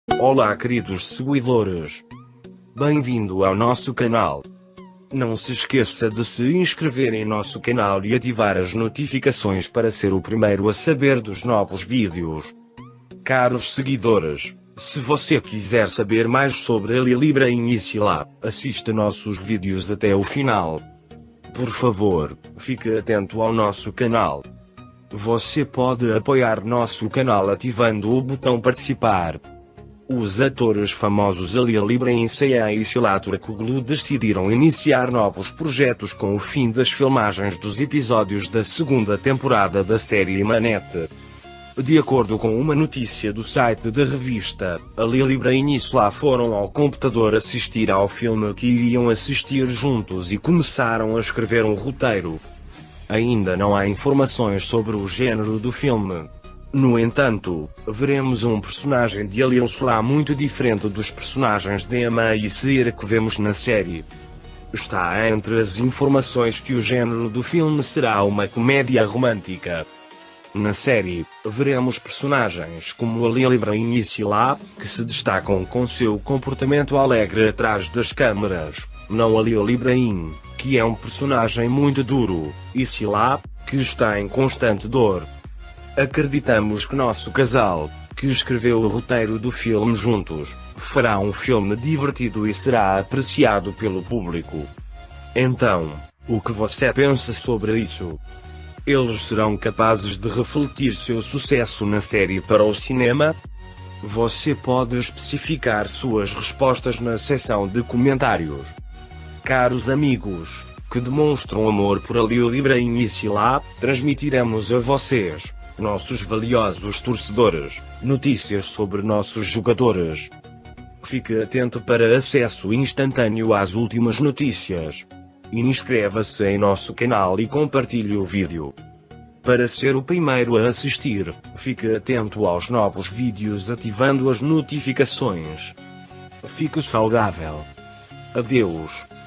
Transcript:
Olá, queridos seguidores. Bem-vindo ao nosso canal. Não se esqueça de se inscrever em nosso canal e ativar as notificações para ser o primeiro a saber dos novos vídeos. Caros seguidores, se você quiser saber mais sobre a Lili Brahim e Sila, assista nossos vídeos até o final. Por favor, fique atento ao nosso canal. Você pode apoiar nosso canal ativando o botão participar. Os atores famosos Lili Brahim e Sila Turkoglu decidiram iniciar novos projetos com o fim das filmagens dos episódios da segunda temporada da série Manete. De acordo com uma notícia do site da revista, Lili Brahim e Sila foram ao computador assistir ao filme que iriam assistir juntos e começaram a escrever um roteiro. Ainda não há informações sobre o gênero do filme. No entanto, veremos um personagem de Lili Sila muito diferente dos personagens de Emma e Sira que vemos na série. Está entre as informações que o gênero do filme será uma comédia romântica. Na série, veremos personagens como a Lili Brahim e Sila, que se destacam com seu comportamento alegre atrás das câmeras, não a Lili Brahim, que é um personagem muito duro, e Sila, que está em constante dor. Acreditamos que nosso casal, que escreveu o roteiro do filme juntos, fará um filme divertido e será apreciado pelo público. Então, o que você pensa sobre isso? Eles serão capazes de refletir seu sucesso na série para o cinema? Você pode especificar suas respostas na seção de comentários. Caros amigos, que demonstram amor por Lili Brahim e Sila, transmitiremos a vocês, nossos valiosos torcedores, notícias sobre nossos jogadores. Fique atento para acesso instantâneo às últimas notícias. Inscreva-se em nosso canal e compartilhe o vídeo. Para ser o primeiro a assistir, fique atento aos novos vídeos ativando as notificações. Fique saudável. Adeus.